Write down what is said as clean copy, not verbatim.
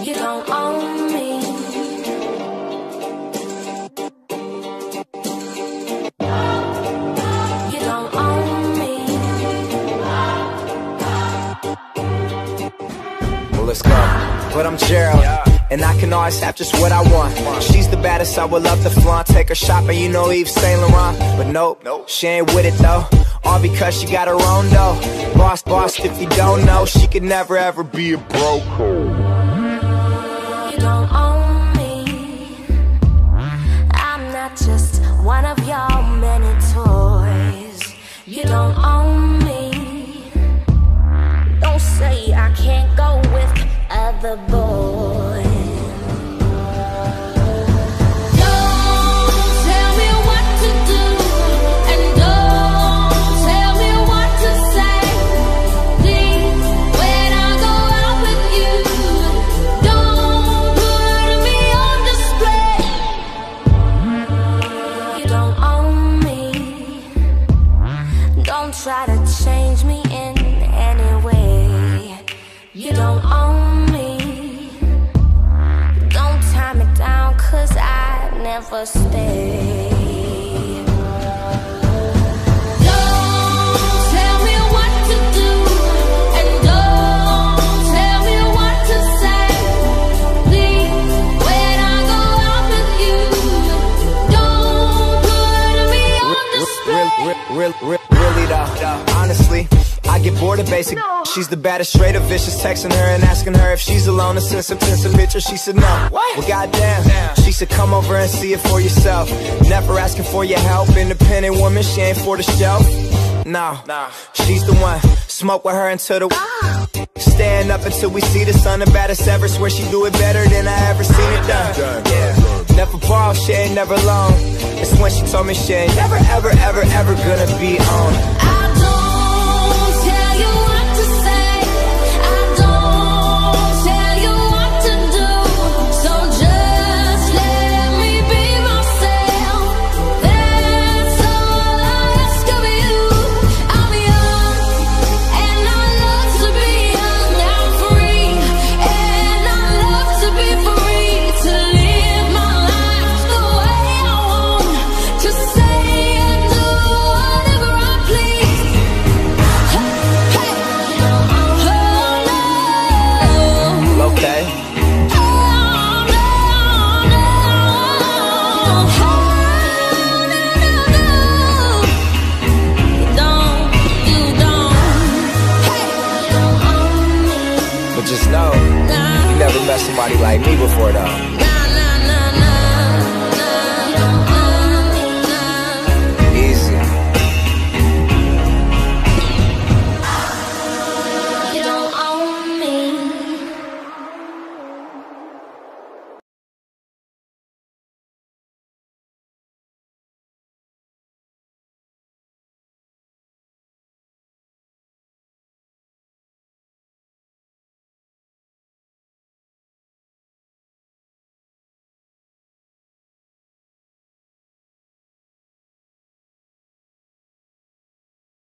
You don't own me. You don't own me. Well, let's go. But I'm Gerald, and I can always have just what I want. She's the baddest, I would love to flaunt. Take her shopping, you know Yves Saint Laurent. But nope, she ain't with it though. All because she got her own dough. Boss, if you don't know, she could never ever be a broke hoe. You don't own me. I'm not just one of your many toys. You don't own me. Don't say I can't go with other boys. Try to change me in any way. You don't own me. Don't tie me down, 'cause I never stay. Don't tell me what to do, and don't tell me what to say. Please, when I go out with you, don't put me on display. Really though, honestly, I get bored of basic. She's the baddest, straight up vicious. Texting her and asking her if she's alone and send some pictures. She said no. Well, goddamn. She said come over and see it for yourself. Never asking for your help. Independent woman, she ain't for the shelf. No, she's the one. Smoke with her until the stand up until we see the sun. The baddest ever. Swear she do it better than I ever seen it done. Yeah, never borrow, she ain't never alone. It's when she told me she ain't never, ever, ever, ever gonna be on. I don't tell you what to say. I don't tell you what to do. So just let me be myself. That's all I ask of you. I'm young and I love to be young. I'm free and I love to be free. To live my life the way I want. To say and do whatever I please. Hey, oh no. Okay. Oh no, no. You don't. Hey, you don't own me. But just know, you never met somebody like me before though.